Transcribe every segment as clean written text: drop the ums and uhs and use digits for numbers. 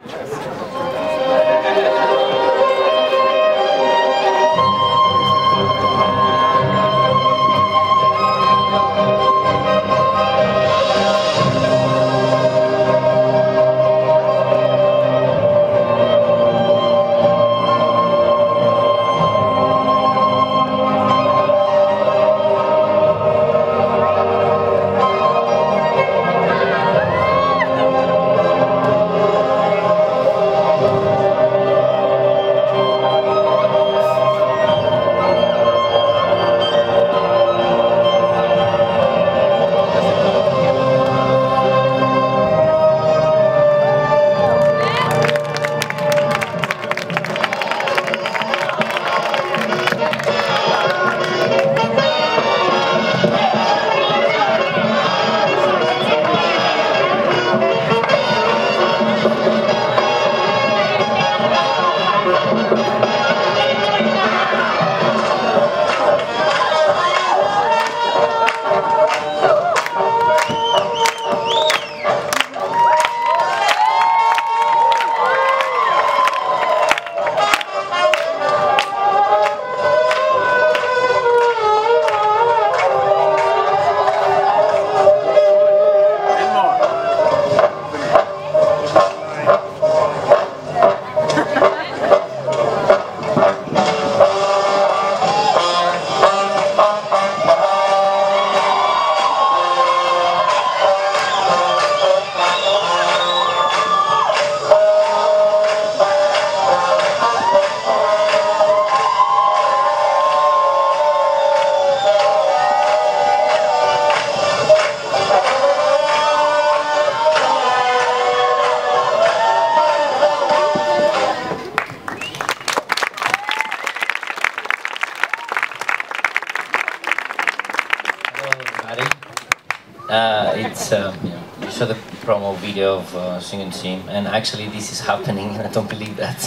You saw the promo video of Singing Team, and actually this is happening, and I don't believe that.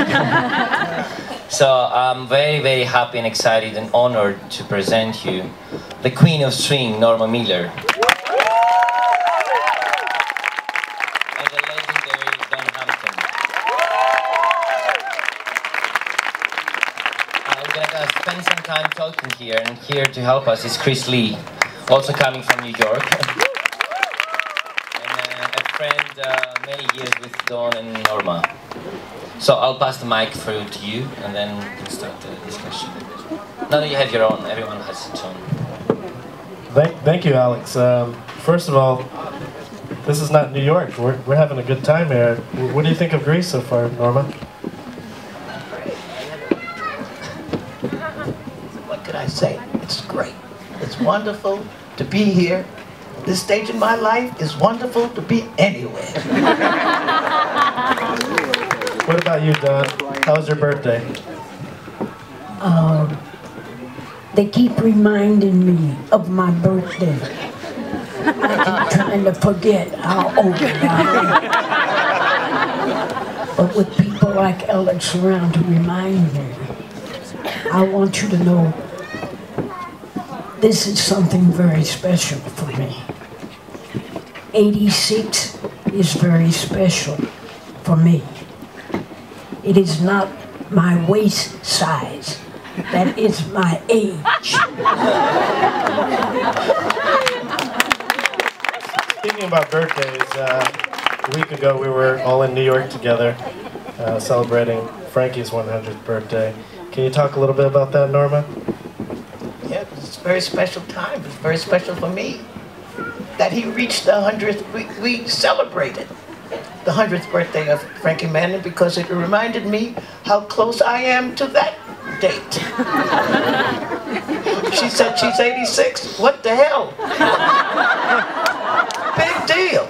So I'm very, very happy and excited and honored to present you the Queen of Swing, Norma Miller. And the legendary Dawn Hampton. We're gonna spend some time talking here, and here to help us is Chris Lee, also coming from New York. Many years with Dawn and Norma. So I'll pass the mic through to you, and then we can start the discussion. Now that you have your own, everyone has its own. Thank you, Alex. First of all, this is not New York. We're having a good time here. What do you think of Greece so far, Norma? What could I say? It's great. It's wonderful to be here. This stage in my life is wonderful to be anywhere. What about you, Dawn? How was your birthday? They keep reminding me of my birthday. I keep trying to forget how old I am. But with people like Alex around to remind me, I want you to know this is something very special for me. 86 is very special for me. It is not my waist size. That is my age. Speaking about birthdays, a week ago we were all in New York together celebrating Frankie's 100th birthday. Can you talk a little bit about that, Norma? Yeah, it's a very special time. It's very special for me that he reached the 100th. We celebrated the 100th birthday of Frankie Manning because it reminded me how close I am to that date. She said she's 86. What the hell? Big deal.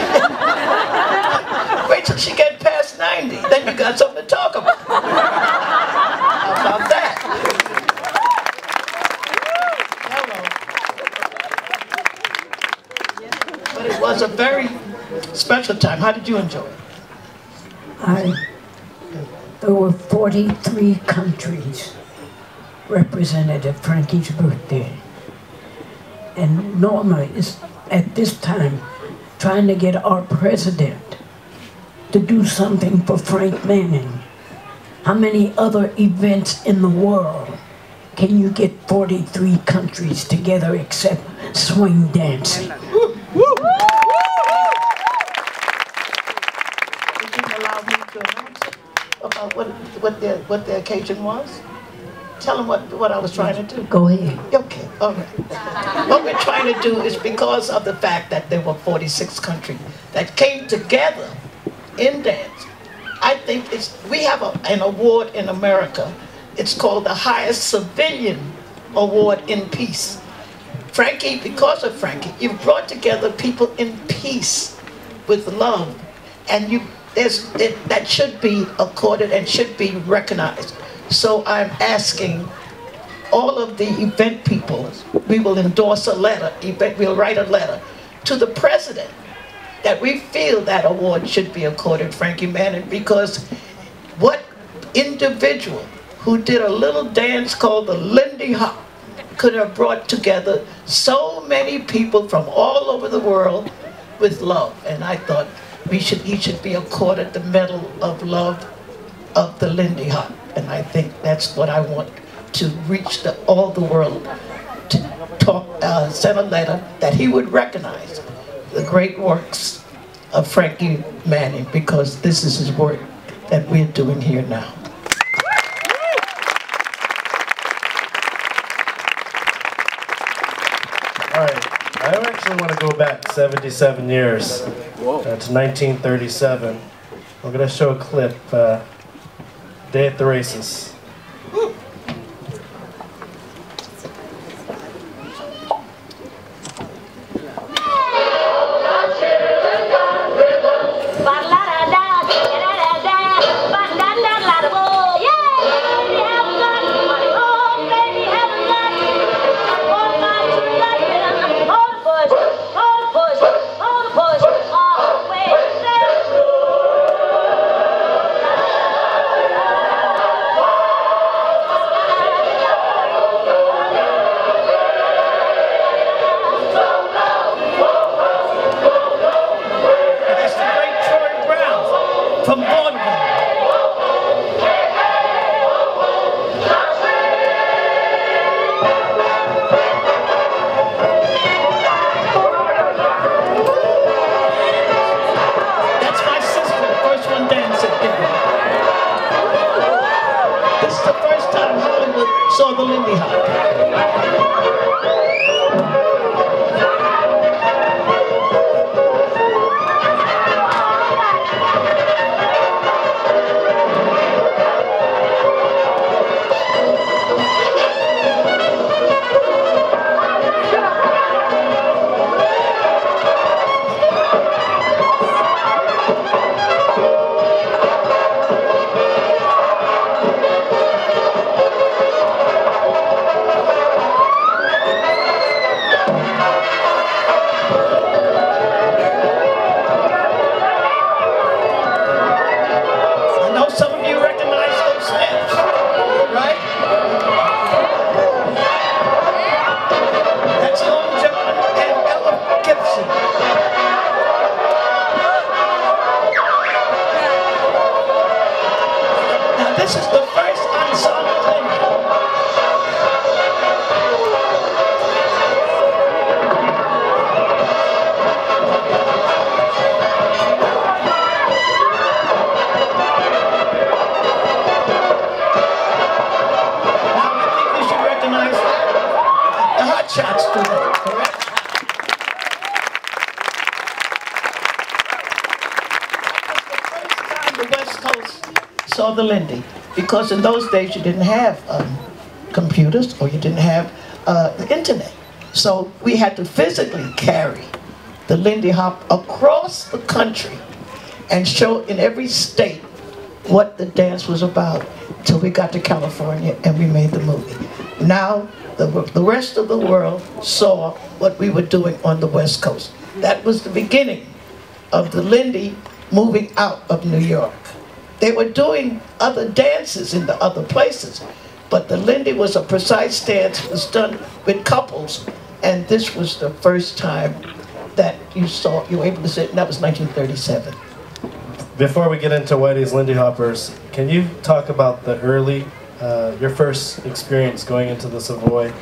Wait till she gets past 90. Then you got something to talk about. How about that? But it was a very special time. How did you enjoy it? There were 43 countries represented at Frankie's birthday. And Norma is, at this time, trying to get our president to do something for Frank Manning. How many other events in the world can you get 43 countries together except swing dancing? Would you allow me to announce about what the occasion was? Tell them what I was trying to do. Go ahead. Okay, all right. What we're trying to do is because of the fact that there were 46 countries that came together in dance. I think we have an award in America. It's called the highest civilian award in peace. Frankie, because of Frankie, you've brought together people in peace with love, and that should be accorded and should be recognized. So I'm asking all of the event people, we will endorse a letter, we'll write a letter to the president that we feel that award should be accorded Frankie Manning, because what individual who did a little dance called the Lindy Hop could have brought together so many people from all over the world with love. And I thought he should be accorded the Medal of Love of the Lindy Hop. And I think that's what I want to reach all the world, to send a letter that he would recognize the great works of Frankie Manning, because this is his work that we're doing here now. All right, I actually want to go back 77 years to 1937. We're going to show a clip, Day at the Races. Saw the Lindy Hop. This is the first ensemble thing. Now I think we should recognize that. The Hot Shots do that, correct? The West Coast saw the Lindy, because in those days you didn't have computers, or you didn't have the internet. So we had to physically carry the Lindy Hop across the country and show in every state what the dance was about till we got to California and we made the movie. Now the rest of the world saw what we were doing on the West Coast. That was the beginning of the Lindy moving out of New York. They were doing other dances in the other places, but the Lindy was a precise dance. It was done with couples, and this was the first time that you were able to sit, and that was 1937. Before we get into Whithey's Lindy Hoppers, can you talk about the early, your first experience going into the Savoy,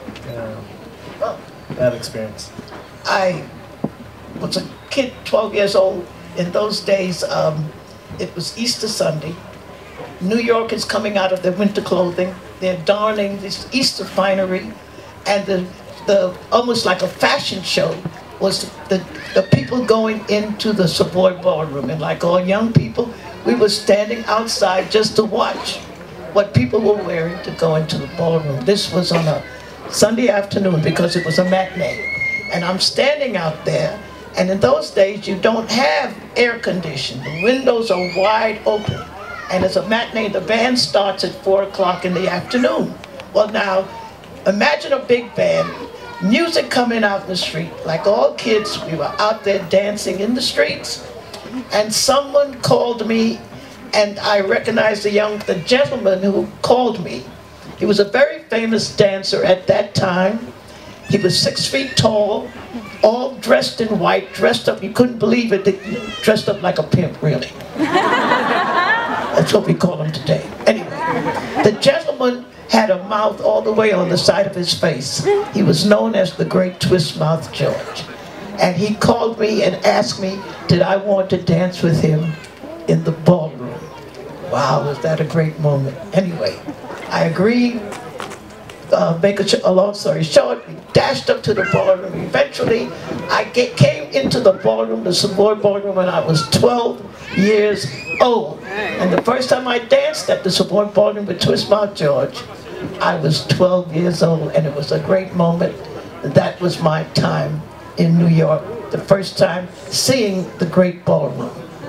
that experience? I was a kid, 12 years old. In those days, it was Easter Sunday. New York is coming out of their winter clothing. They're darning this Easter finery, and the almost like a fashion show was the people going into the Savoy Ballroom. And like all young people, we were standing outside just to watch what people were wearing to go into the ballroom. This was on a Sunday afternoon because it was a matinee. And I'm standing out there, and in those days you don't have air conditioning. The windows are wide open. And it's a matinee, the band starts at 4 o'clock in the afternoon. Well now, imagine a big band, music coming out in the street. Like all kids, we were out there dancing in the streets. And someone called me, and I recognized the gentleman who called me. He was a very famous dancer at that time. He was 6 feet tall, all dressed in white, dressed up, you couldn't believe it, dressed up like a pimp, really. That's what we call him today. Anyway, the gentleman had a mouth all the way on the side of his face. He was known as the Great Twist Mouth George. And he called me and asked me, did I want to dance with him in the ballroom? Wow, was that a great moment. Anyway, I agreed. Make a long story short, we dashed up to the ballroom. Eventually, I came into the ballroom, the Savoy Ballroom, when I was 12 years old. And the first time I danced at the Savoy Ballroom with Twist Mouth George, I was 12 years old, and it was a great moment. That was my time in New York, the first time seeing the great ballroom.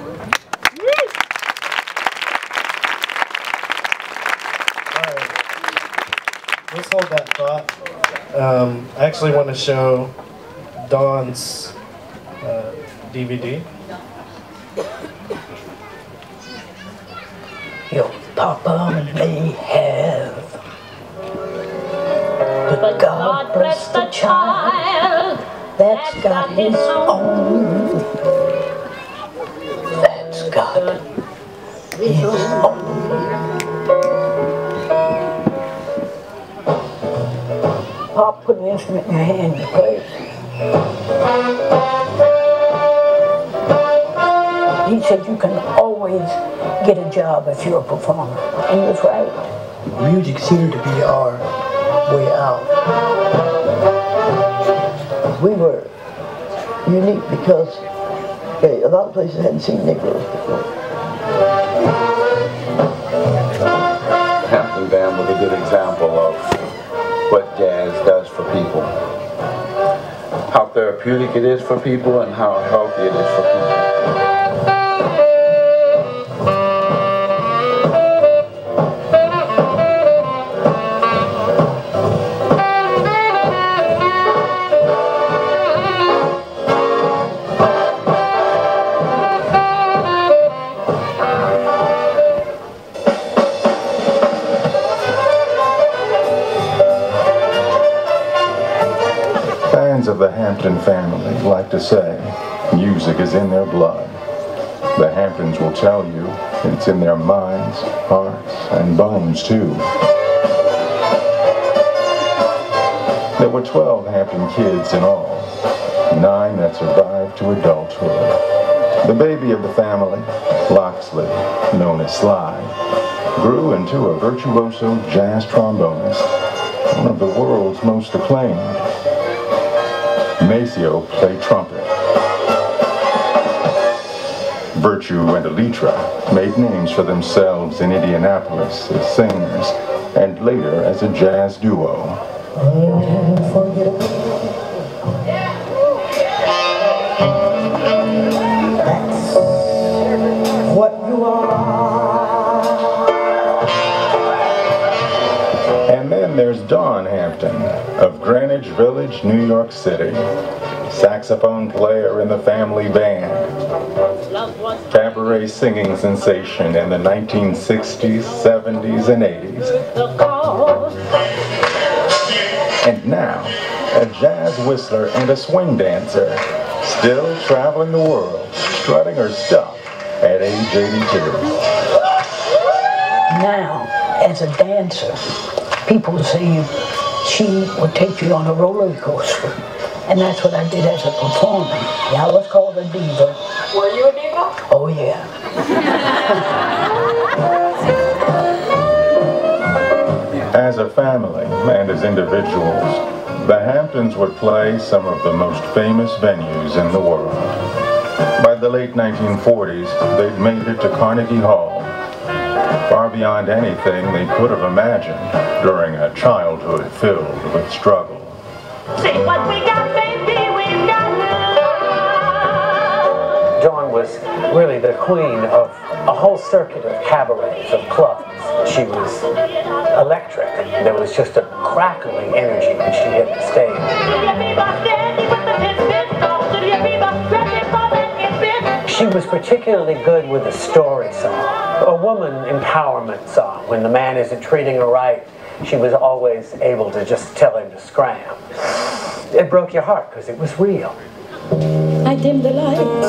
Let's hold that thought. I actually want to show Dawn's DVD. Your papa may have, but God bless the child that's got his own. That's got his own. Pop, put an instrument in your hand and play. He said you can always get a job if you're a performer. And he was right. Music seemed to be our way out. We were unique because a lot of places hadn't seen Negroes before. The Hampton Band was a good example of what jazz does for people. How therapeutic it is for people and how healthy it is for people. Of the Hampton family like to say music is in their blood. The Hamptons will tell you it's in their minds, hearts, and bones too. There were 12 Hampton kids in all, 9 that survived to adulthood. The baby of the family, Loxley, known as Sly, grew into a virtuoso jazz trombonist, one of the world's most acclaimed. Maceo played trumpet. Virtue and Elitra made names for themselves in Indianapolis as singers and later as a jazz duo. That's what you are. And then there's Dawn Hampton of Greenwich Village, New York City. Saxophone player in the family band. Cabaret singing sensation in the 1960s, 70s, and 80s. And now, a jazz whistler and a swing dancer, still traveling the world, strutting her stuff at age 82. Now, as a dancer, people say she would take you on a roller coaster. And that's what I did as a performer. Yeah, I was called a diva. Were you a diva? Oh, yeah. As a family and as individuals, the Hamptons would play some of the most famous venues in the world. By the late 1940s, they'd made it to Carnegie Hall, far beyond anything they could have imagined during a childhood filled with struggle. See what we got, baby, we got love. Dawn was really the queen of a whole circuit of cabarets, of clubs. She was electric. There was just a crackling energy when she hit the stage. She was particularly good with a story song, a woman empowerment song. When the man isn't treating her right, she was always able to just tell him to scram. It broke your heart because it was real. I dim the lights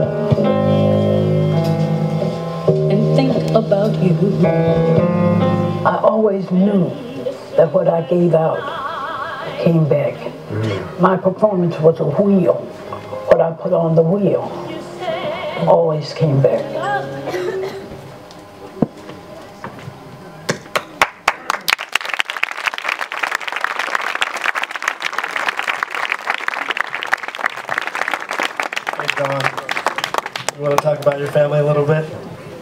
and think about you. I always knew that what I gave out came back. My performance was a wheel. What I put on the wheel always came back. Dawn, you want to talk about your family a little bit?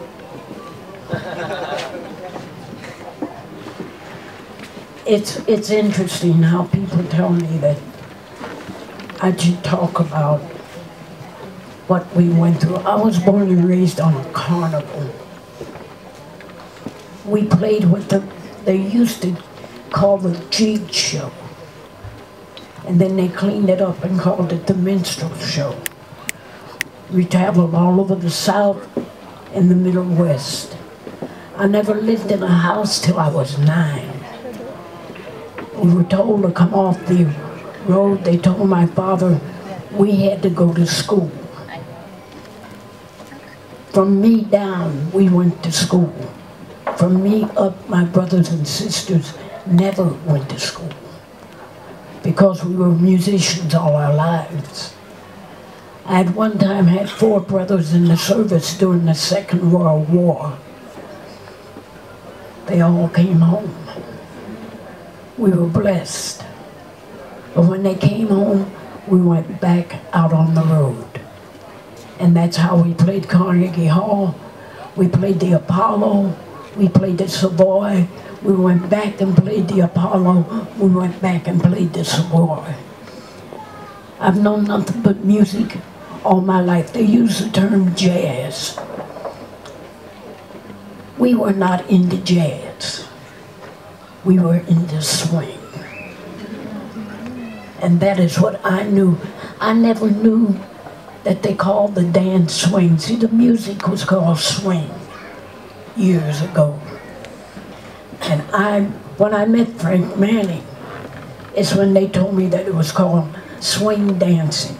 It's interesting how people tell me that I should talk about what we went through. I was born and raised on a carnival. We played what they used to call the jig show. And then they cleaned it up and called it the minstrel show. We traveled all over the South and the Middle West. I never lived in a house till I was 9. We were told to come off the road. They told my father we had to go to school. From me down, we went to school. From me up, my brothers and sisters never went to school because we were musicians all our lives. I had one time had 4 brothers in the service during the Second World War. They all came home. We were blessed. But when they came home, we went back out on the road. And that's how we played Carnegie Hall. We played the Apollo. We played the Savoy. We went back and played the Apollo. We went back and played the Savoy. I've known nothing but music all my life. They use the term jazz. We were not into jazz. We were into swing. And that is what I knew. I never knew that they called the dance swing. See, the music was called swing years ago. And when I met Frank Manning, it's when they told me that it was called swing dancing.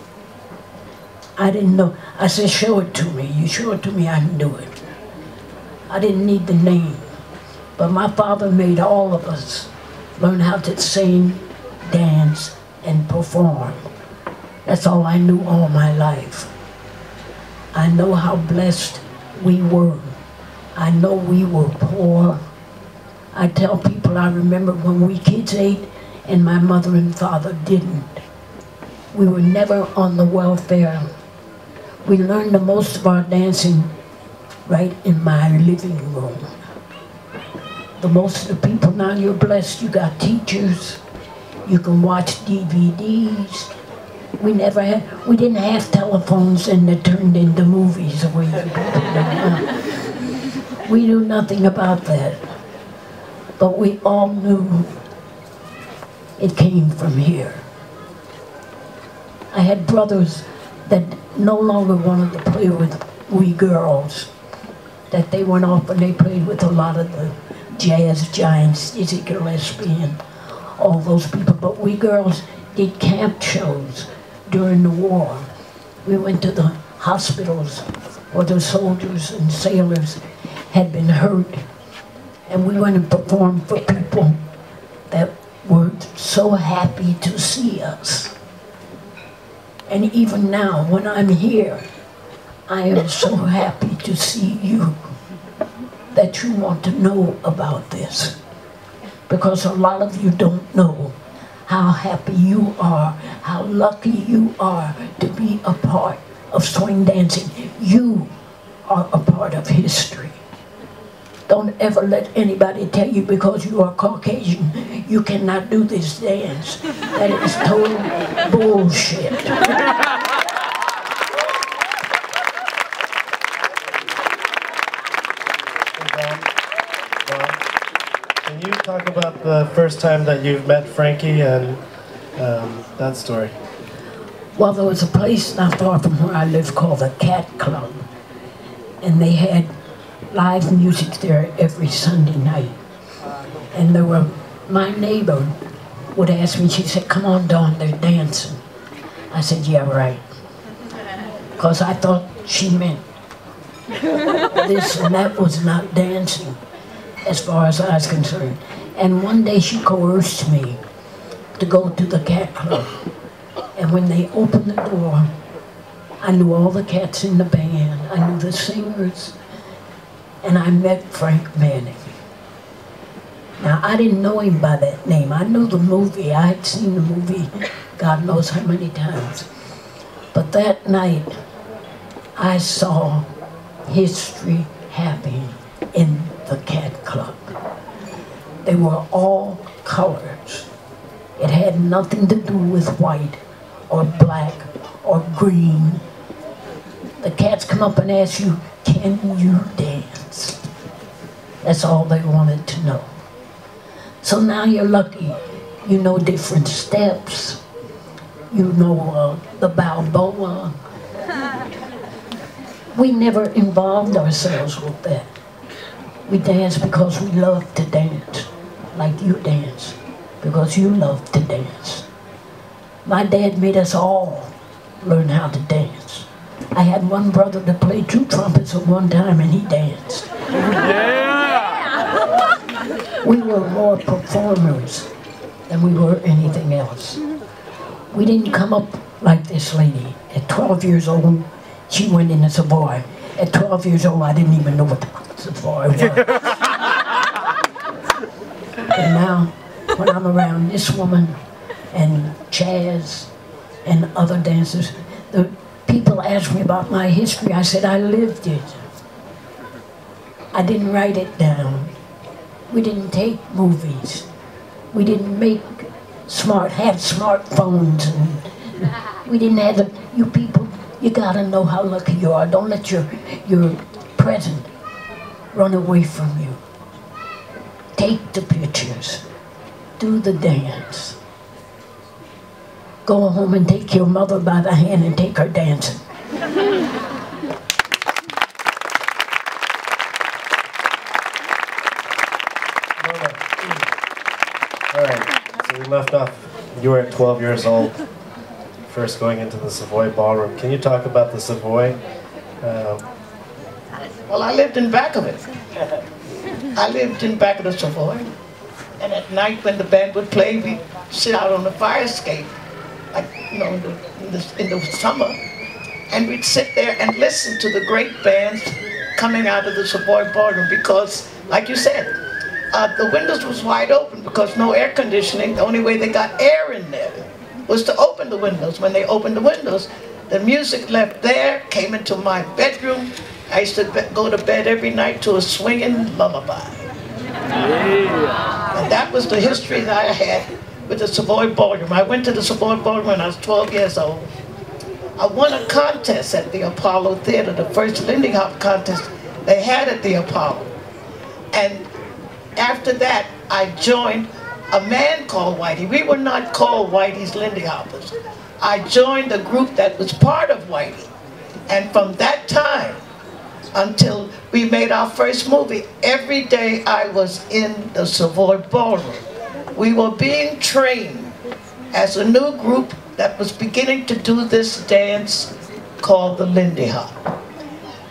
I didn't know. I said, show it to me. You show it to me, I can do it. I didn't need the name. But my father made all of us learn how to sing, dance, and perform. That's all I knew all my life. I know how blessed we were. I know we were poor. I tell people I remember when we kids ate and my mother and father didn't. We were never on the welfare. We learned the most of our dancing right in my living room. The most of the people now, you're blessed. You got teachers. You can watch DVDs. We didn't have telephones and they turned into movies the way you people do now. We knew nothing about that. But we all knew it came from here. I had brothers that no longer wanted to play with we girls, that they went off and they played with a lot of the jazz giants, Dizzy Gillespie and all those people. But we girls did camp shows during the war. We went to the hospitals or the soldiers and sailors had been hurt. And we went and performed for people that were so happy to see us. And even now, when I'm here, I am so happy to see you, that you want to know about this. Because a lot of you don't know how happy you are, how lucky you are to be a part of swing dancing. You are a part of history. Don't ever let anybody tell you because you are Caucasian, you cannot do this dance. That is total bullshit. Can you talk about the first time that you've met Frankie and that story? Well, there was a place not far from where I live called the Cat Club, and they had live music there every Sunday night. And there were, my neighbor would ask me, she said, "Come on, Dawn, they're dancing." I said, "Yeah, right." Because I thought she meant this, and that was not dancing as far as I was concerned. And one day she coerced me to go to the Cat Club. And when they opened the door, I knew all the cats in the band, I knew the singers, and I met Frank Manning. Now, I didn't know him by that name. I knew the movie. I had seen the movie God knows how many times. But that night, I saw history happening in the Cat Club. They were all colors. It had nothing to do with white or black or green. The cats come up and ask you, "Can you dance?" That's all they wanted to know. So now you're lucky. You know different steps. You know the Balboa. We never involved ourselves with that. We dance because we love to dance, like you dance, because you love to dance. My dad made us all learn how to dance. I had one brother that played 2 trumpets at one time and he danced. Yeah! We were more performers than we were anything else. We didn't come up like this lady. At 12 years old, she went in as a boy. At 12 years old, I didn't even know what the boy was. And now, when I'm around this woman and Chaz and other dancers, the people ask me about my history. I said, I lived it. I didn't write it down. We didn't take movies. We didn't have smartphones, and we didn't have the, you people, you gotta know how lucky you are. Don't let your present run away from you. Take the pictures. Do the dance. Go home and take your mother by the hand and take her dancing. All right, so we left off, you were at 12 years old, first going into the Savoy Ballroom. Can you talk about the Savoy? Well, I lived in back of it. I lived in back of the Savoy. And at night when the band would play, we'd sit out on the fire escape, like, you know, in the summer. And we'd sit there and listen to the great bands coming out of the Savoy Ballroom because, like you said, the windows was wide open because no air conditioning. The only way they got air in there was to open the windows. When they opened the windows, the music left there, came into my bedroom. I used to go to bed every night to a swinging lullaby. And that was the history that I had with the Savoy Ballroom. I went to the Savoy Ballroom when I was 12 years old. I won a contest at the Apollo Theater, the first Lindy Hop contest they had at the Apollo. And after that, I joined a man called Whithey. We were not called Whithey's Lindy Hoppers. I joined a group that was part of Whithey. And from that time until we made our first movie, every day I was in the Savoy Ballroom. We were being trained as a new group that was beginning to do this dance called the Lindy Hop.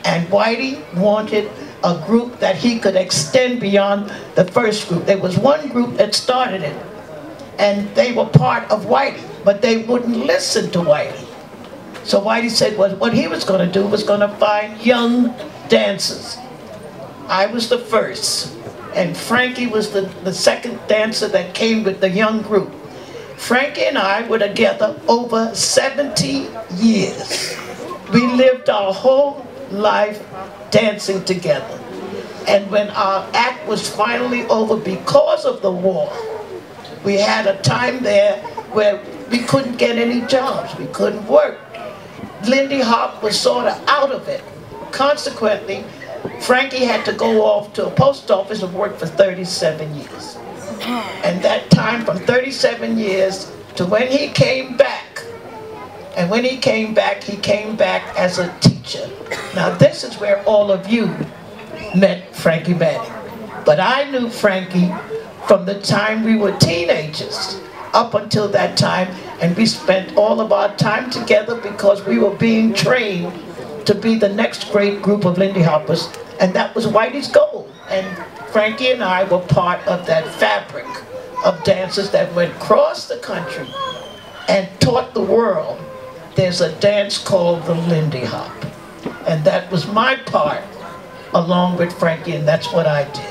And Whithey wanted a group that he could extend beyond the first group. There was one group that started it, and they were part of Whithey, but they wouldn't listen to Whithey. So Whithey said what he was going to do was going to find young dancers. I was the first, and Frankie was the second dancer that came with the young group. Frankie and I were together over 70 years. We lived our whole life dancing together. And when our act was finally over because of the war, we had a time there where we couldn't get any jobs, we couldn't work. Lindy Hop was sort of out of it. Consequently, Frankie had to go off to a post office and work for 37 years. And that time from 37 years to when he came back, and when he came back as a teacher. Now this is where all of you met Frankie Manning. But I knew Frankie from the time we were teenagers up until that time, and we spent all of our time together because we were being trained to be the next great group of Lindy Hoppers, and that was Whithey's goal. And Frankie and I were part of that fabric of dancers that went across the country and taught the world there's a dance called the Lindy Hop. And that was my part along with Frankie, and that's what I did.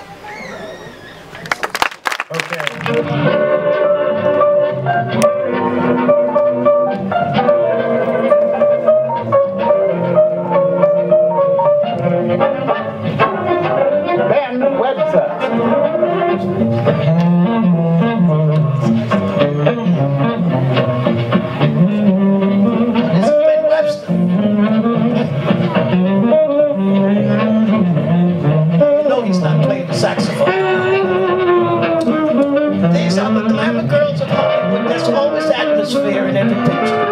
Okay. Ben Webster. This is Ben Webster. You know he's not playing the saxophone. These are the glamour girls of Hollywood. There's always atmosphere in every picture.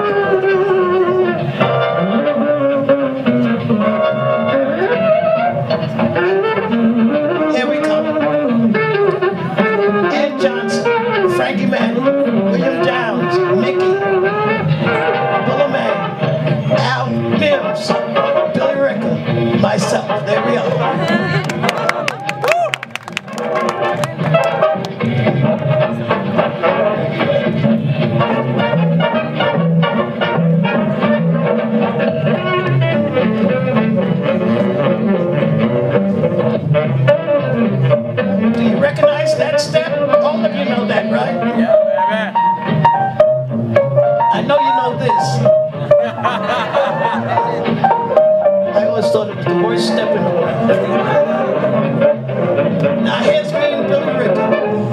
Here we come. Ed Johnson, Frankie Manning, William Downs, Mickey, Bullerman, Al Mims, Billy Ricker, myself. There we are. Do you recognize that step? All of you know that, right? Yeah, baby. I know you know this. I always thought it was the worst step in the world. Now here's me and Billy Ricker.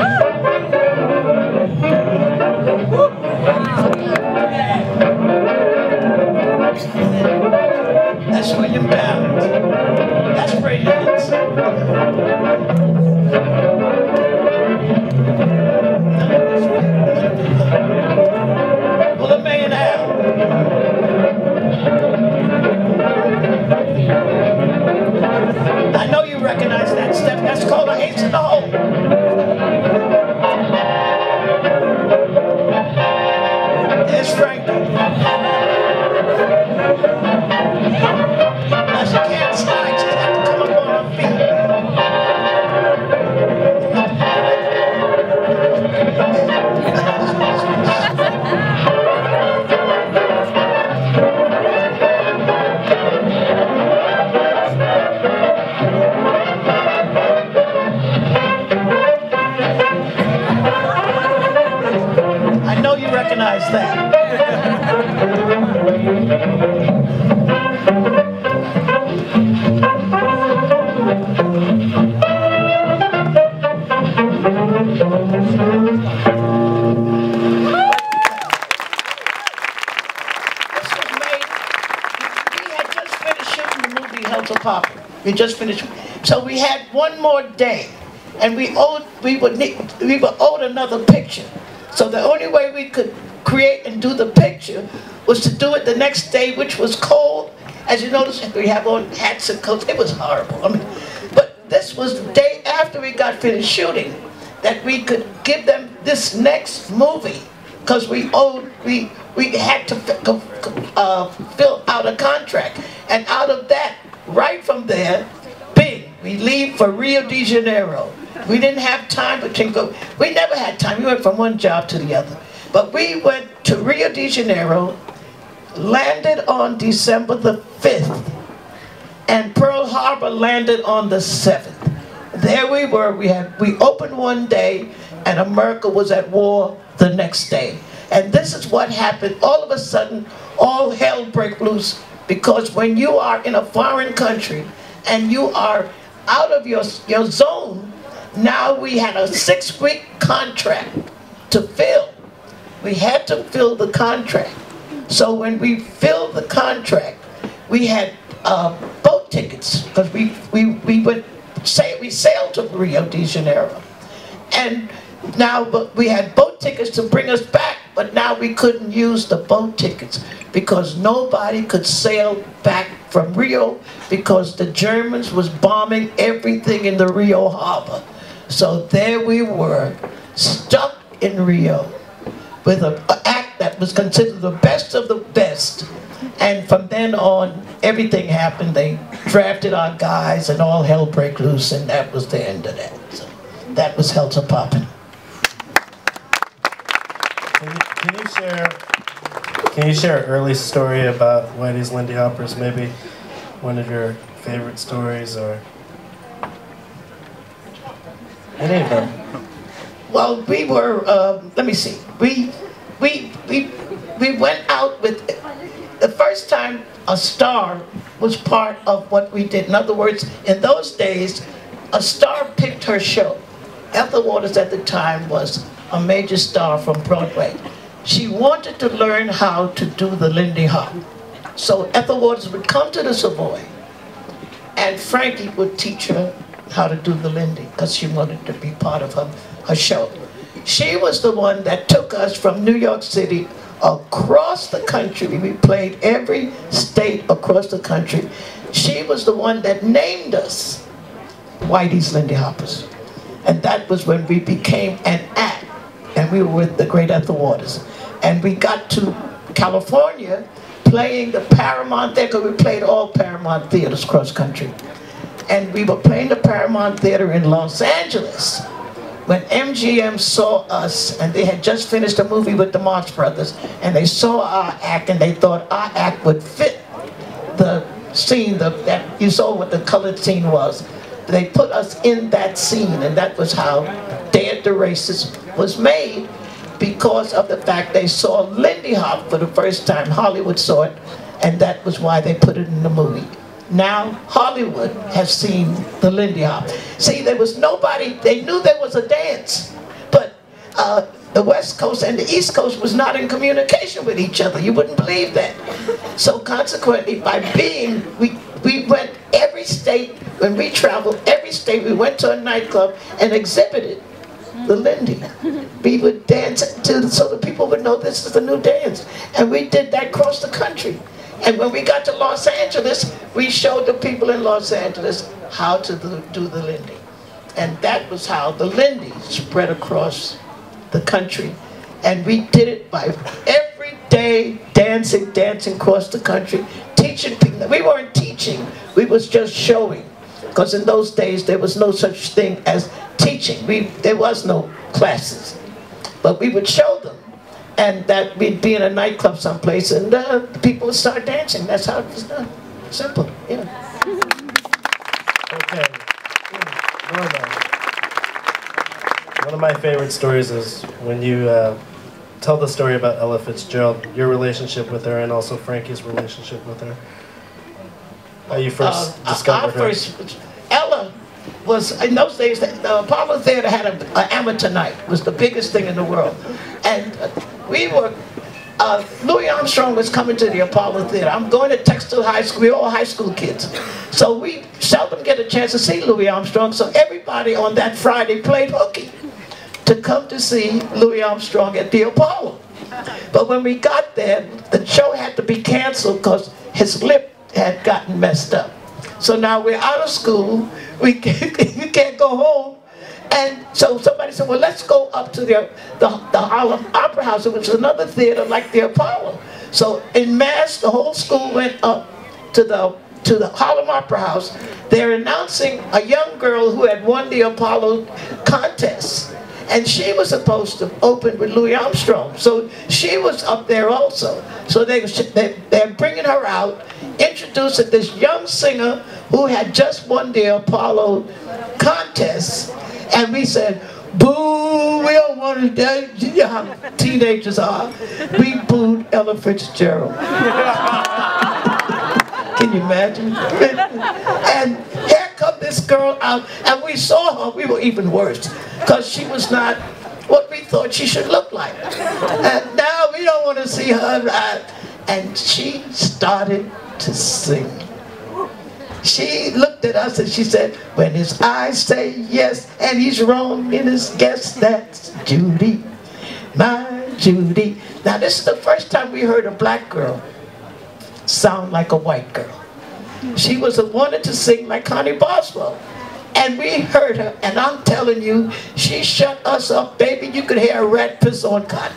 That's William Downs. That's Brady Hicks. Bullerman and Al. I know you recognize that step. That's called an ace in the hole. There's Frankie. Now she can't slide. She's got to come up on her feet. I know you recognize that. We just finished, so we had one more day, and we were owed another picture. So the only way we could create and do the picture was to do it the next day, which was cold. As you notice, we have on hats and coats. It was horrible. I mean, but this was the day after we got finished shooting that we could give them this next movie, because we had to fill out a contract, and out of that right from there, bing, we leave for Rio de Janeiro. We didn't have time between we never had time. We went from one job to the other. But we went to Rio de Janeiro, landed on December the 5th, and Pearl Harbor landed on the 7th. There we were, we opened one day, and America was at war the next day. And this is what happened. All of a sudden, all hell broke loose, because when you are in a foreign country, and you are out of your zone, now we had a 6-week contract to fill. We had to fill the contract. So when we filled the contract, we had boat tickets, because we sailed to Rio de Janeiro. And now we had boat tickets to bring us back, but now we couldn't use the boat tickets because nobody could sail back from Rio because the Germans was bombing everything in the Rio harbor. So there we were, stuck in Rio with an act that was considered the best of the best. And from then on, everything happened. They drafted our guys and all hell broke loose, and that was the end of that. So that was Helter Poppin'. Can you share an early story about Whithey's Lindy Hoppers? Maybe one of your favorite stories, or any of them? Well, we were. Let me see. We went out with. The first time a star was part of what we did. In other words, in those days, a star picked her show. Ethel Waters at the time was a major star from Broadway. She wanted to learn how to do the Lindy Hop. So Ethel Waters would come to the Savoy, and Frankie would teach her how to do the Lindy, because she wanted to be part of her show. She was the one that took us from New York City across the country. We played every state across the country. She was the one that named us Whithey's Lindy Hoppers. And that was when we became an act. And we were with the great Ethel Waters. And we got to California playing the Paramount Theater, because we played all Paramount theaters cross country. And we were playing the Paramount Theater in Los Angeles when MGM saw us, and they had just finished a movie with the Marx Brothers, and they saw our act, and they thought our act would fit the scene that you saw what the colored scene was. They put us in that scene, and that was how Day at the Races was made, because of the fact they saw Lindy Hop for the first time. Hollywood saw it, and that was why they put it in the movie. Now Hollywood has seen the Lindy Hop. See, there was nobody, they knew there was a dance, but the West Coast and the East Coast was not in communication with each other. You wouldn't believe that. So consequently, by being, we went every state, when we traveled, every state, we went to a nightclub and exhibited the Lindy. We would dance so the people would know this is the new dance. And we did that across the country. And when we got to Los Angeles, we showed the people in Los Angeles how to do the Lindy. And that was how the Lindy spread across the country. And we did it by every day dancing across the country, teaching people. We weren't teaching, we was just showing. Because in those days, there was no such thing as teaching. There was no classes. But we would show them. And that we'd be in a nightclub someplace, and people would start dancing. That's how it was done. Simple, yeah. Okay. Norma. One of my favorite stories is when you tell the story about Ella Fitzgerald, your relationship with her, and also Frankie's relationship with her. How you first discovered her. Ella was, in those days, the Apollo Theater had an amateur night. It was the biggest thing in the world. And we were, Louis Armstrong was coming to the Apollo Theater. I'm going to Textile High School, we're all high school kids. So we seldom get a chance to see Louis Armstrong, so everybody on that Friday played hooky to come to see Louis Armstrong at the Apollo. But when we got there, the show had to be canceled because his lip had gotten messed up. So now we're out of school, we can't go home. And so somebody said, well, let's go up to the Harlem Opera House, which was another theater like the Apollo. So in mass, the whole school went up to to the Harlem Opera House. They're announcing a young girl who had won the Apollo contest. And she was supposed to open with Louis Armstrong. So she was up there also. So they're bringing her out, introducing this young singer who had just won the Apollo contest. And we said, boo, we don't want to die. You know how teenagers are. We booed Ella Fitzgerald. Can you imagine? And here come this girl out, and we saw her, we were even worse, because she was not what we thought she should look like. And now we don't want to see her. And she started to sing. She looked at us and she said, when his eyes say yes, and he's wrong in his guess, that's Judy, my Judy. Now this is the first time we heard a black girl sound like a white girl. She wanted to sing like Connie Boswell. And we heard her, and I'm telling you, she shut us up, baby. You could hear a rat piss on cotton.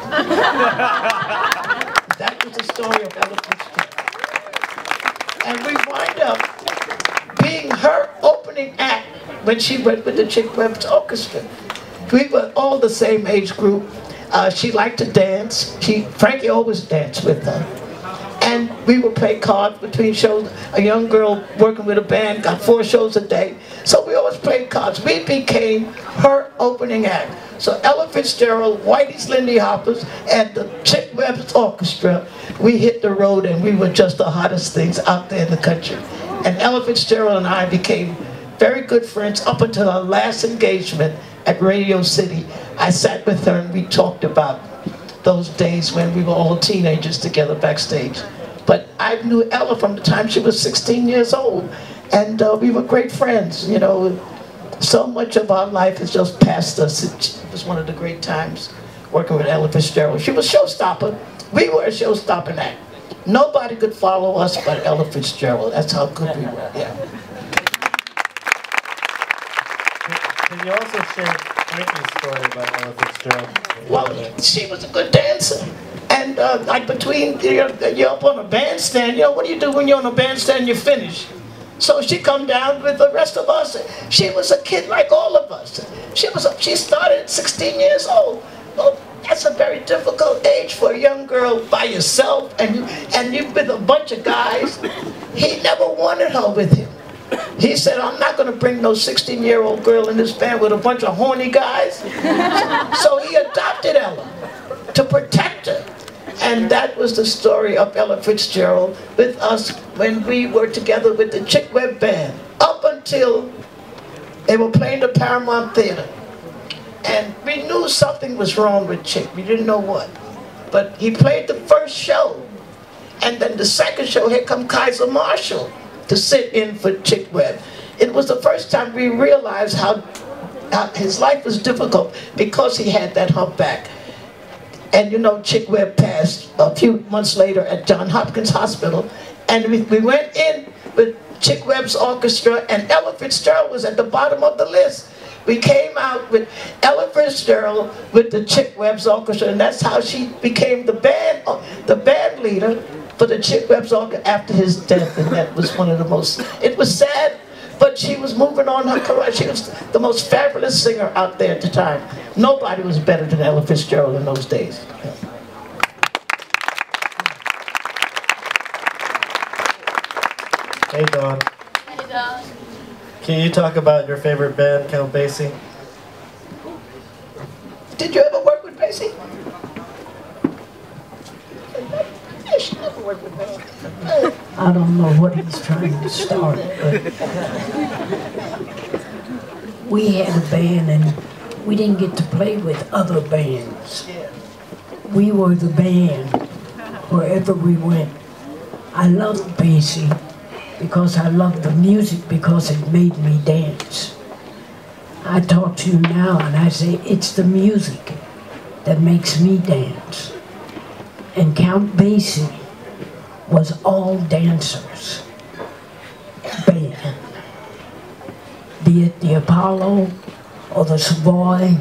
That was the story of Ella Fitzgerald. And we wind up being her opening act when she went with the Chick Webb's orchestra. We were all the same age group. She liked to dance. Frankie always danced with her. And we would play cards between shows. A young girl working with a band got 4 shows a day. So we always played cards. We became her opening act. So Ella Fitzgerald, Whithey's Lindy Hoppers, and the Chick Webb's orchestra, we hit the road and we were just the hottest things out there in the country. And Ella Fitzgerald and I became very good friends up until our last engagement at Radio City. I sat with her and we talked about those days when we were all teenagers together backstage. But I knew Ella from the time she was 16 years old, and we were great friends. You know, so much of our life has just passed us. It was one of the great times working with Ella Fitzgerald. She was a showstopper. We were a showstopping act. Nobody could follow us but Ella Fitzgerald. That's how good we were. Yeah. Can you also share Frankie's story about Ella Fitzgerald? Well, she was a good dancer. And like between, you're up on a bandstand, you know, what do you do when you're on a bandstand, you finish? So she come down with the rest of us. She was a kid like all of us. She started at 16 years old. Well, that's a very difficult age for a young girl by yourself, and you with a bunch of guys. He never wanted her with him. He said, I'm not going to bring no 16-year-old girl in this band with a bunch of horny guys. So he adopted Ella to protect her. And that was the story of Ella Fitzgerald with us when we were together with the Chick Webb Band, up until they were playing the Paramount Theater. And we knew something was wrong with Chick. We didn't know what. But he played the first show. And then the second show, here come Kaiser Marshall to sit in for Chick Webb. It was the first time we realized how his life was difficult because he had that humpback. And you know, Chick Webb passed a few months later at Johns Hopkins Hospital. And we went in with Chick Webb's orchestra, and Ella Fitzgerald was at the bottom of the list. We came out with Ella Fitzgerald with the Chick Webb's orchestra, and that's how she became the band leader for the Chick Webb's orchestra after his death. And that was one of the most, it was sad, but she was moving on her career. She was the most fabulous singer out there at the time. Nobody was better than Ella Fitzgerald in those days. Hey, Dawn. Hey, Dawn. Can you talk about your favorite band, Count Basie? Did you ever work with Basie? Yeah, she never worked with Basie. I don't know what he's trying to start, but we had a band and we didn't get to play with other bands. We were the band wherever we went. I loved Basie because I loved the music, because it made me dance. I talk to you now and I say it's the music that makes me dance. And Count Basie was all dancers band. Be it the Apollo or the Savoy.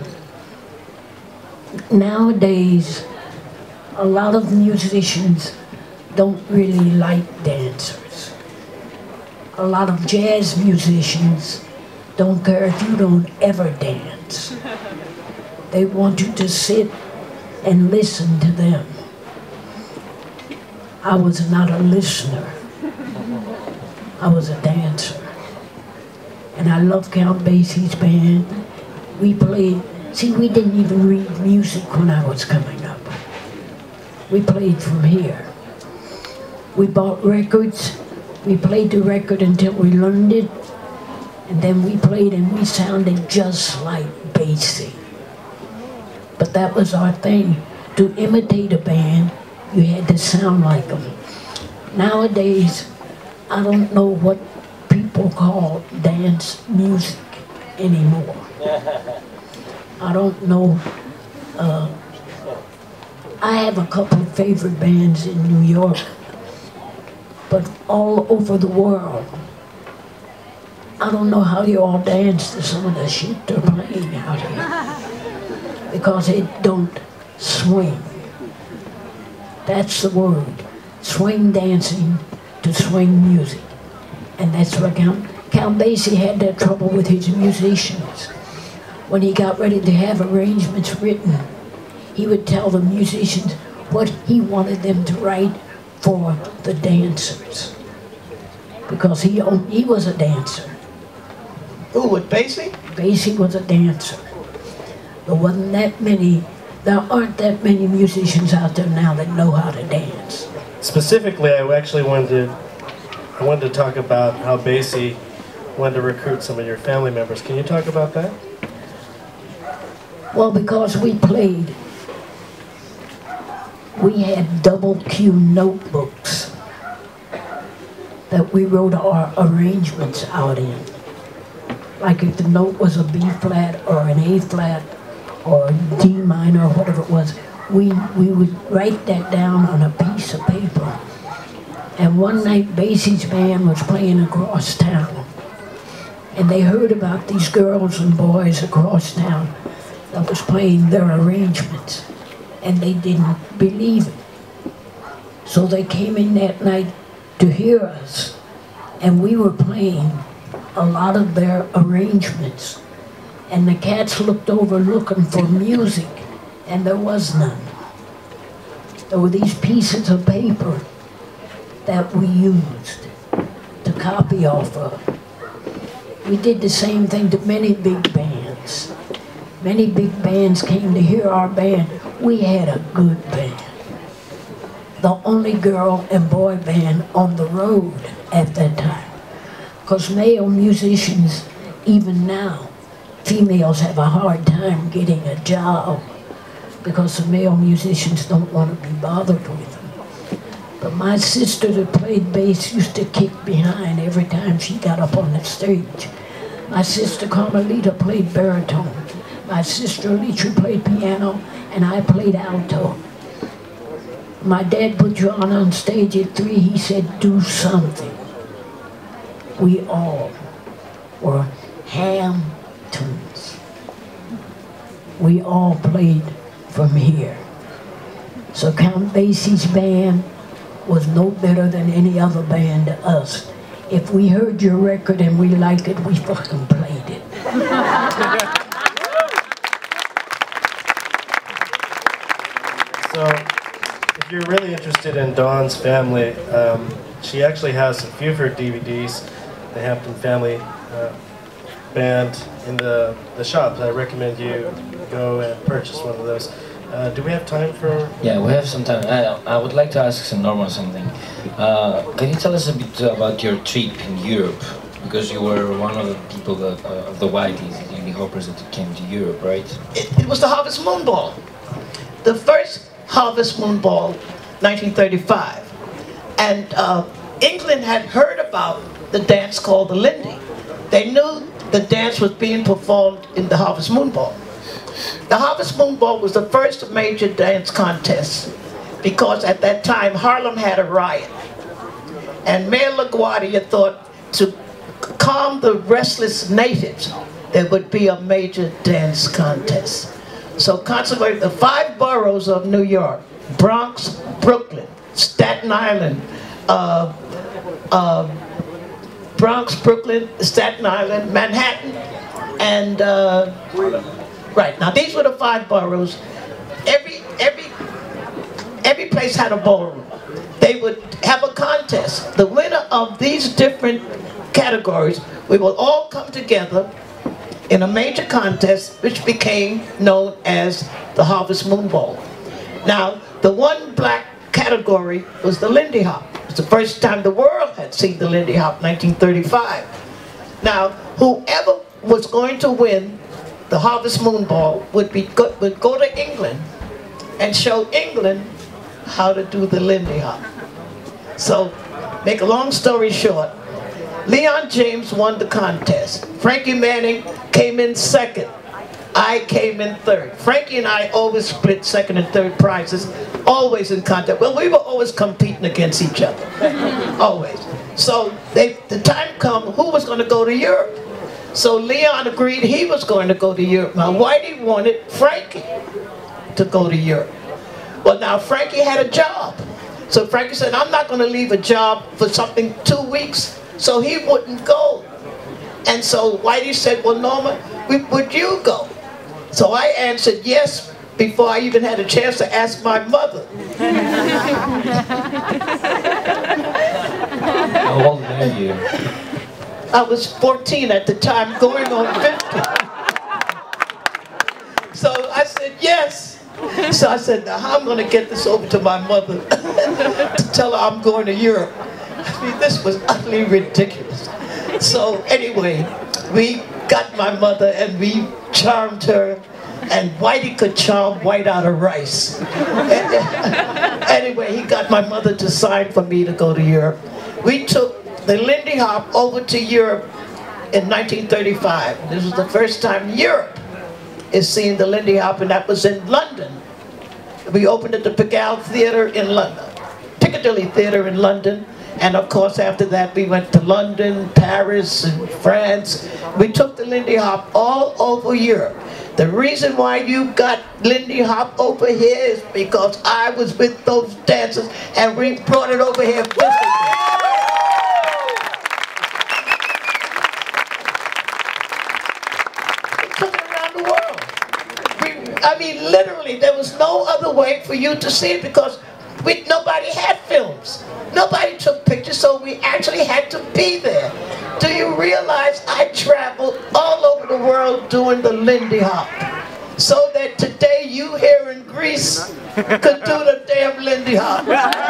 Nowadays, a lot of musicians don't really like dancers. a lot of jazz musicians don't care if you don't ever dance. They want you to sit and listen to them. I was not a listener. I was a dancer. And I love Count Basie's band. We played, see, we didn't even read music when I was coming up. We played from here. We bought records. We played the record until we learned it. And then we played and we sounded just like Basie. But that was our thing. To imitate a band, you had to sound like them. Nowadays, I don't know what people call dance music anymore. I don't know. I have a couple of favorite bands in New York, but all over the world, I don't know how you all dance to some of the shit they're playing out here, because it don't swing. That's the word. Swing dancing to swing music. And that's what Count Basie had that trouble with his musicians. When he got ready to have arrangements written, he would tell the musicians what he wanted them to write for the dancers. Because he was a dancer. Who, with Basie? Basie was a dancer. There aren't that many musicians out there now that know how to dance. Specifically, I actually wanted to talk about how Basie wanted to recruit some of your family members. Can you talk about that? Well, because we played, we had double Q notebooks that we wrote our arrangements out in. Like if the note was a B flat or an A flat or D minor or whatever it was, we would write that down on a piece of paper. And one night Basie's band was playing across town, and they heard about these girls and boys across town that was playing their arrangements, and they didn't believe it. So they came in that night to hear us, and we were playing a lot of their arrangements. And the cats looked over looking for music, and there was none. There were these pieces of paper that we used to copy off of. We did the same thing to many big bands. Many big bands came to hear our band. We had a good band. The only girl and boy band on the road at that time. Because male musicians, even now, females have a hard time getting a job because the male musicians don't want to be bothered with them. But my sister that played bass used to kick behind every time she got up on the stage. My sister Carmelita played baritone. My sister Alicia played piano, and I played alto. My dad put you on stage at 3. He said, do something. We all were Hamptons. We all played from here. So Count Basie's band was no better than any other band to us. If we heard your record and we liked it, we fucking played it. So, if you're really interested in Dawn's family, she actually has a few of her DVDs, the Hampton Family Band, in the shops. I recommend you go and purchase one of those. Do we have time for... Yeah, we have some time. I would like to ask Norma something. Can you tell us a bit about your trip in Europe? Because you were one of the people that, of the Whitheys, the Lindy Hoppers that came to Europe, right? It was the Harvest Moon Ball. The first Harvest Moon Ball, 1935. And England had heard about the dance called the Lindy. They knew the dance was being performed in the Harvest Moon Ball. The Harvest Moon Ball was the first major dance contest because at that time Harlem had a riot. And Mayor LaGuardia thought to calm the restless natives, there would be a major dance contest. So consequently, the 5 boroughs of New York, Bronx, Brooklyn, Staten Island, Bronx, Brooklyn, Staten Island, Manhattan, and right. Now these were the 5 boroughs. Every place had a ballroom. They would have a contest. The winner of these different categories, we will all come together in a major contest, which became known as the Harvest Moon Ball. Now, the one black category was the Lindy Hop. It was the first time the world had seen the Lindy Hop, 1935. Now, whoever was going to win the Harvest Moon Ball would go to England and show England how to do the Lindy Hop. So, make a long story short, Leon James won the contest. Frankie Manning came in second. I came in third. Frankie and I always split second and third prizes, always in contest. Well, we were always competing against each other, always. So the time come, who was going to go to Europe? So Leon agreed he was going to go to Europe. Now Whithey wanted Frankie to go to Europe. Well, now Frankie had a job. So Frankie said, I'm not going to leave a job for something 2 weeks. So he wouldn't go. And so Whithey said, well, Norma, would you go? So I answered yes before I even had a chance to ask my mother. How old were you? I was 14 at the time, going on 50. So I said yes. So I said, now how am I going to get this over to my mother to tell her I'm going to Europe? I mean, this was utterly ridiculous. So anyway, we got my mother and we charmed her, and Whithey could charm white out of rice. Anyway, he got my mother to sign for me to go to Europe. We took the Lindy Hop over to Europe in 1935. This was the first time Europe is seeing the Lindy Hop, and that was in London. We opened at the Pigalle Theatre in London, Piccadilly Theatre in London. And of course, after that, we went to London, Paris, and France. We took the Lindy Hop all over Europe. The reason why you got Lindy Hop over here is because I was with those dancers, and we brought it over here physically. We took it around the world. I mean, literally, there was no other way for you to see it because nobody had films. Nobody took pictures, so we actually had to be there. Do you realize I traveled all over the world doing the Lindy Hop? So that today you here in Greece could do the damn Lindy Hop.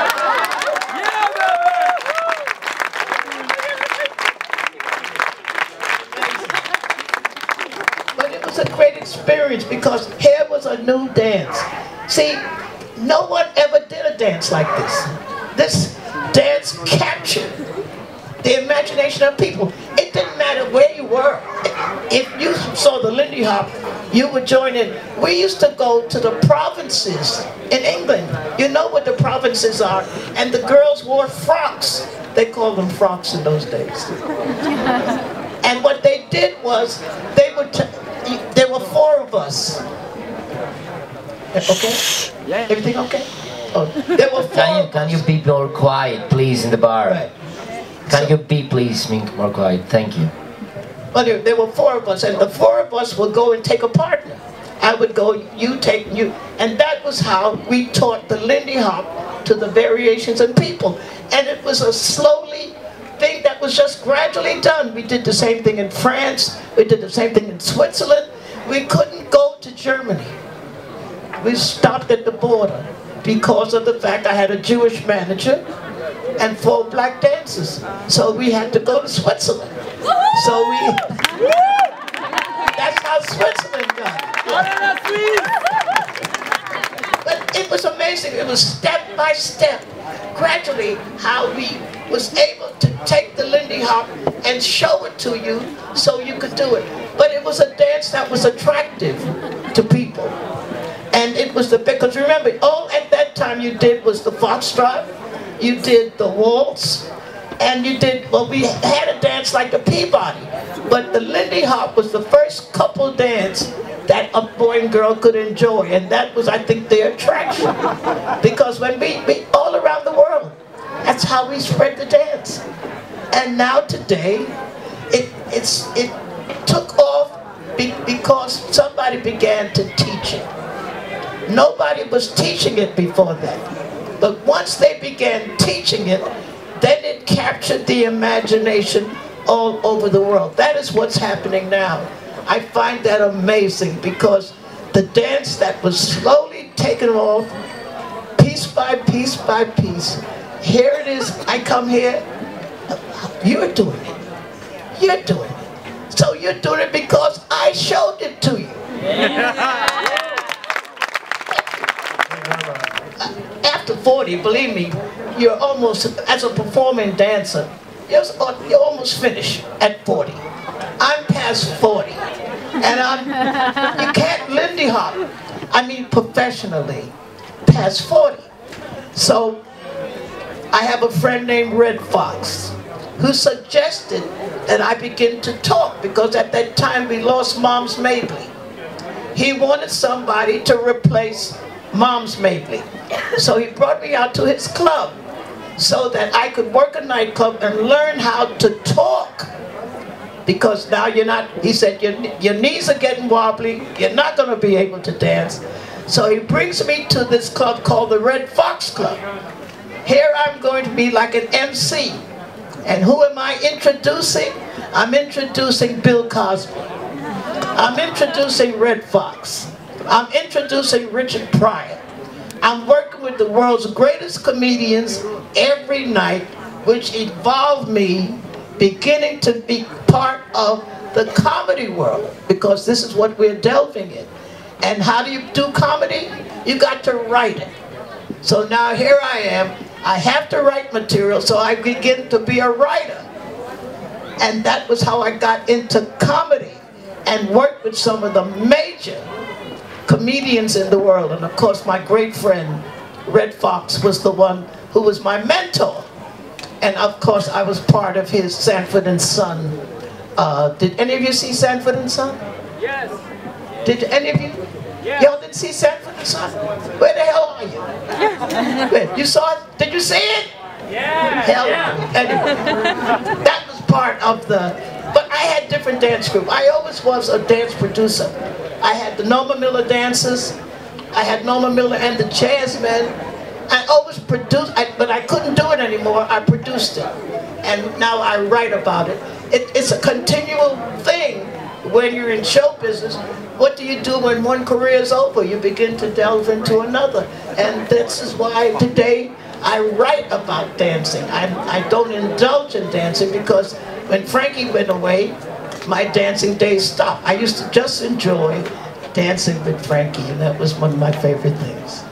But it was a great experience because here was a new dance. See, no one ever did a dance like this. This dance captured the imagination of people. It didn't matter where you were. If you saw the Lindy Hop, you would join in. We used to go to the provinces in England. You know what the provinces are. And the girls wore frocks. They called them frocks in those days. And what they did was, there were 4 of us. Okay? Everything okay? Oh, there were 4. Can you be more quiet, please, in the bar? Right. Can you be, please, more quiet? Thank you. Well, there were 4 of us, and the 4 of us would go and take a partner. I would go, you take, you. And that was how we taught the Lindy Hop to the variations and people. And it was a slowly thing that was just gradually done. We did the same thing in France. We did the same thing in Switzerland. We couldn't go to Germany. We stopped at the border because of the fact I had a Jewish manager and 4 black dancers. So we had to go to Switzerland. So that's how Switzerland got it. But it was amazing. It was step by step, gradually, how we was able to take the Lindy Hop and show it to you so you could do it. But it was a dance that was attractive to people. And it was because remember, all at that time you did was the foxtrot, you did the waltz, and you did, well, we had a dance like the Peabody, but the Lindy Hop was the first couple dance that a boy and girl could enjoy, and that was, I think, their attraction. Because when we all around the world, that's how we spread the dance. And now today, it took off because somebody began to teach it. Nobody was teaching it before that. But once they began teaching it, then it captured the imagination all over the world. That is what's happening now. I find that amazing because the dance that was slowly taken off, piece by piece by piece, here it is, I come here, you're doing it. You're doing it. So you're doing it because I showed it to you. After 40, believe me, you're almost, as a performing dancer, you're almost finished at 40. I'm past 40. And you can't Lindy Hop, I mean professionally, past 40. So I have a friend named Red Fox who suggested that I begin to talk because at that time we lost Moms Mabley. He wanted somebody to replace Moms Mabley. So he brought me out to his club so that I could work a nightclub and learn how to talk. Because now you're not, he said, your knees are getting wobbly, you're not going to be able to dance. So he brings me to this club called the Red Fox Club. Here I'm going to be like an MC. And who am I introducing? I'm introducing Bill Cosby. I'm introducing Red Fox. I'm introducing Richard Pryor. I'm working with the world's greatest comedians every night, which involved me beginning to be part of the comedy world, because this is what we're delving in. And how do you do comedy? You got to write it. So now here I am. I have to write material, so I begin to be a writer. And that was how I got into comedy and worked with some of the major comedians in the world. And of course, my great friend, Red Fox, was the one who was my mentor. And of course, I was part of his Sanford and Son. Did any of you see Sanford and Son? Yes. Did any of you? Yes. Y'all didn't see Sanford and Son? Where the hell are you? Wait, you saw it? Did you see it? Yeah. Hell, anyway. That was part of the, but I had different dance groups. I always was a dance producer. I had the Norma Miller dancers. I had Norma Miller and the Jazzmen. I always produced, but I couldn't do it anymore. I produced it. And now I write about it. It's a continual thing when you're in show business. What do you do when one career is over? You begin to delve into another. And this is why today I write about dancing. I don't indulge in dancing because when Frankie went away, my dancing days stopped. I used to just enjoy dancing with Frankie, and that was one of my favorite things.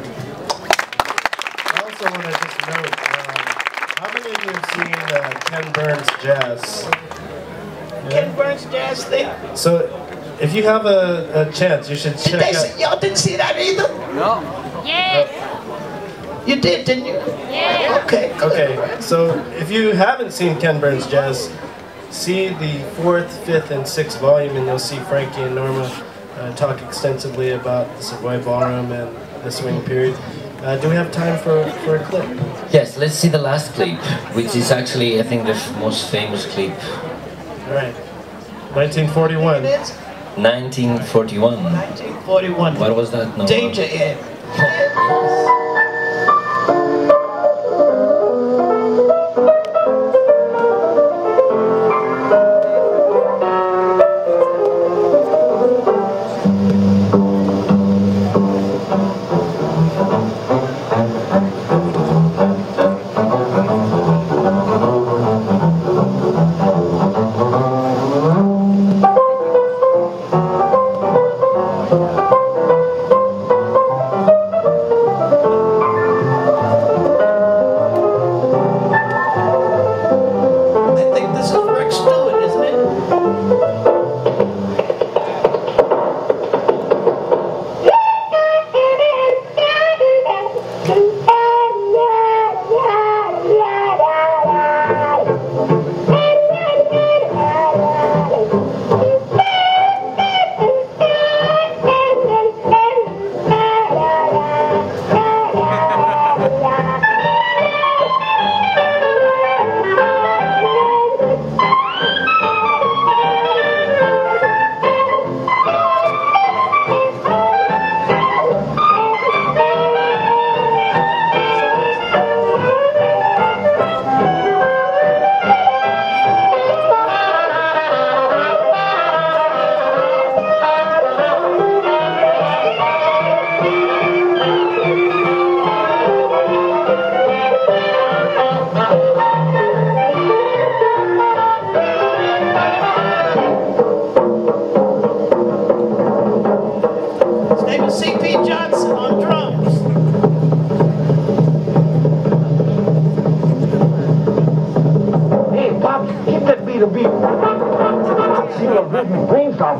I also want to just note, how many of you have seen Ken Burns' Jazz? Ken Burns' Jazz thing? So, if you have a chance, you should check out. Y'all didn't see that either? No. Yes. You did, didn't you? Yeah. Okay, good. Okay, so if you haven't seen Ken Burns' Jazz, see the 4th, 5th, and 6th volume, and you'll see Frankie and Norma talk extensively about the Savoy Ballroom and the swing period. Do we have time for a clip? Yes, let's see the last clip, which is actually, I think, the most famous clip. All right, 1941. It is 1941. 1941. What was that? No. Danger Ed.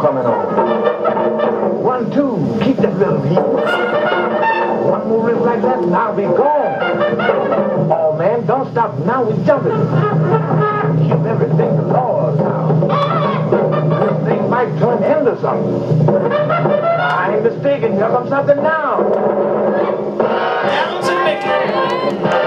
coming on. 1, 2, keep that little heat. One more riff like that and I'll be gone. Oh man, don't stop. Now we're jumping. Keep everything the Lord's house. This thing might turn into something. I ain't mistaken. Here comes something now. Downs and Mickey.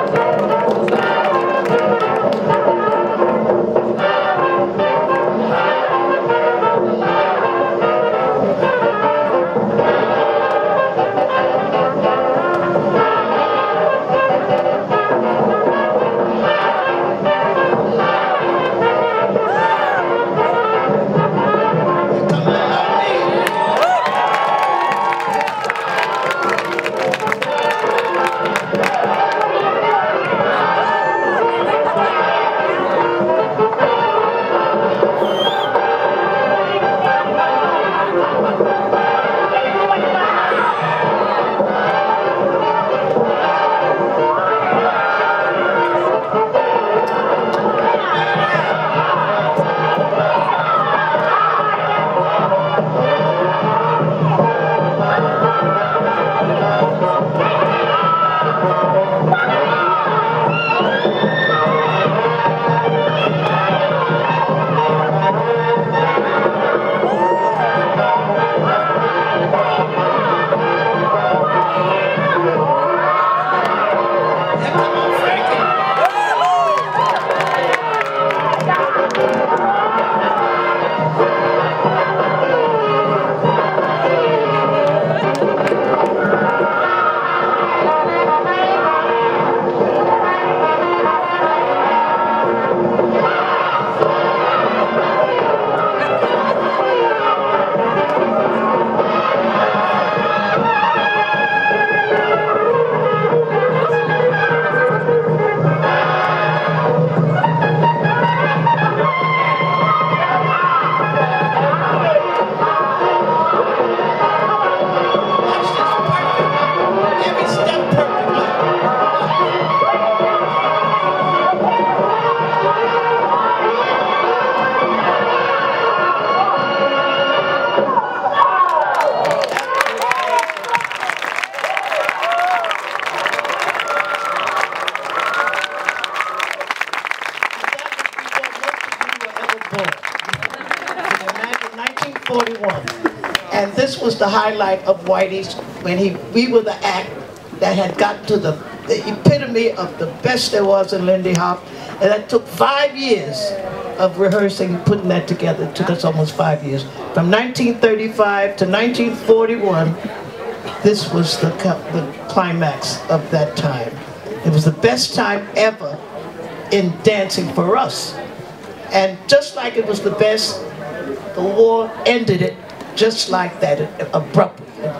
And this was the highlight of Whithey's when we were the act that had got to the epitome of the best there was in Lindy Hop. And that took 5 years of rehearsing and putting that together. It took us almost 5 years. From 1935 to 1941, this was the climax of that time. It was the best time ever in dancing for us. And just like it was the best, the war ended it just like that, abruptly.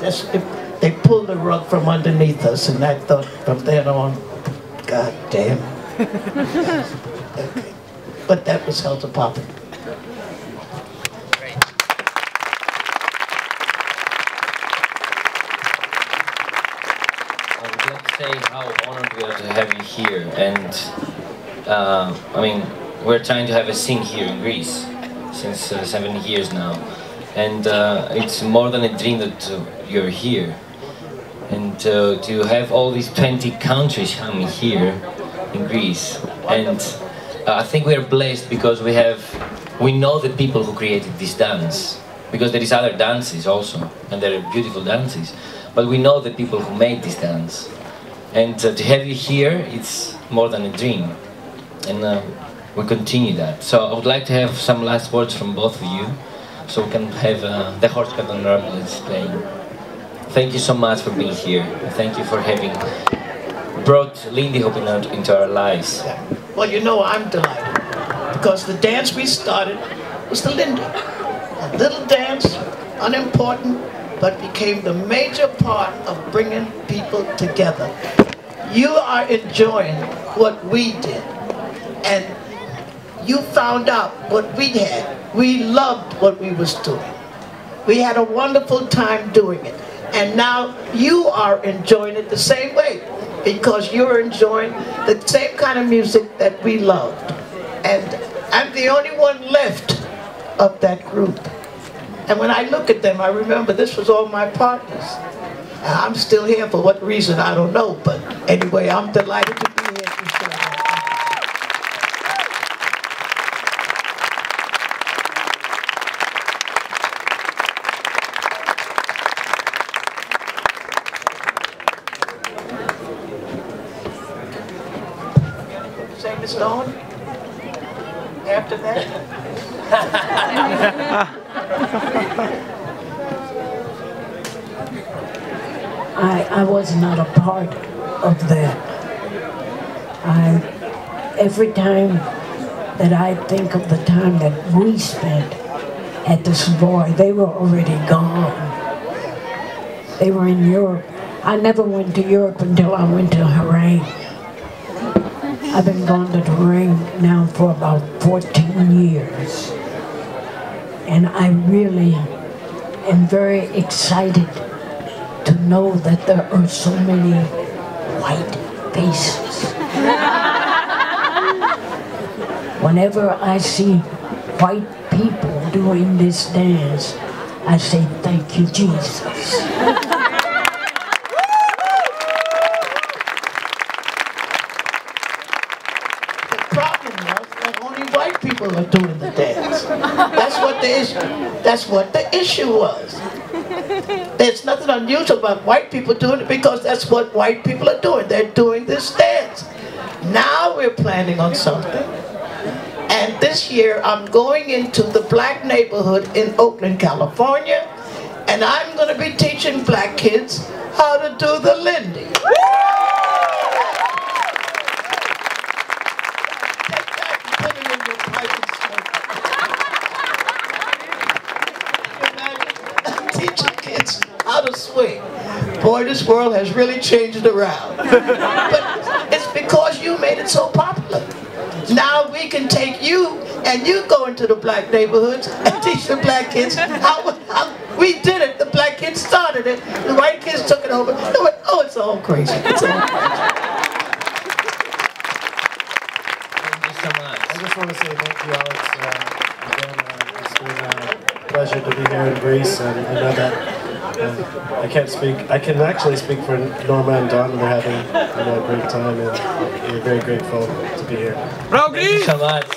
They pulled the rug from underneath us, and I thought from then on, God damn. Okay. But that was Helter Poppin'. I would like to say how honored we are to have you here, and I mean, we're trying to have a scene here in Greece since 7 years now, and it's more than a dream that you're here, and to have all these 20 countries coming here in Greece, and I think we are blessed because we know the people who created this dance, because there is other dances also, and there are beautiful dances, but we know the people who made this dance, and to have you here, it's more than a dream, and we continue that. So I would like to have some last words from both of you, so we can have the horse cut on Norma that's playing. Thank you so much for being here. Thank you for having brought Lindy Hop into our lives. Well, you know, I'm delighted, because the dance we started was the Lindy. A little dance, unimportant, but became the major part of bringing people together. You are enjoying what we did, and you found out what we had. We loved what we was doing. We had a wonderful time doing it. And now you are enjoying it the same way, because you're enjoying the same kind of music that we loved. And I'm the only one left of that group. And when I look at them, I remember this was all my partners. And I'm still here for what reason, I don't know. But anyway, I'm delighted to be here to show them. Say Miss Dawn? After that? I was not a part of that. Every time that I think of the time that we spent at the Savoy, they were already gone. They were in Europe. I never went to Europe until I went to Hawaii. I've been going to the ring now for about 14 years. And I really am very excited to know that there are so many white faces. Whenever I see white people doing this dance, I say, thank you, Jesus. People are doing the dance. That's what the issue. That's what the issue was. There's nothing unusual about white people doing it because that's what white people are doing. They're doing this dance. Now we're planning on something. And this year I'm going into the black neighborhood in Oakland, California, and I'm going to be teaching black kids how to do the Lindy. How to swing. Boy, this world has really changed around. But it's because you made it so popular. Now we can take you and you go into the black neighborhoods and teach the black kids how we did it. The black kids started it. The white kids took it over. Oh, it's all crazy. It's all crazy. Thank you so much. I just want to say thank you, Alex. Again, it's been a pleasure to be here in Greece, and I know that I can't speak. I can actually speak for Norma and Dawn. We're having a great time, and we're very grateful to be here. Thank you so much.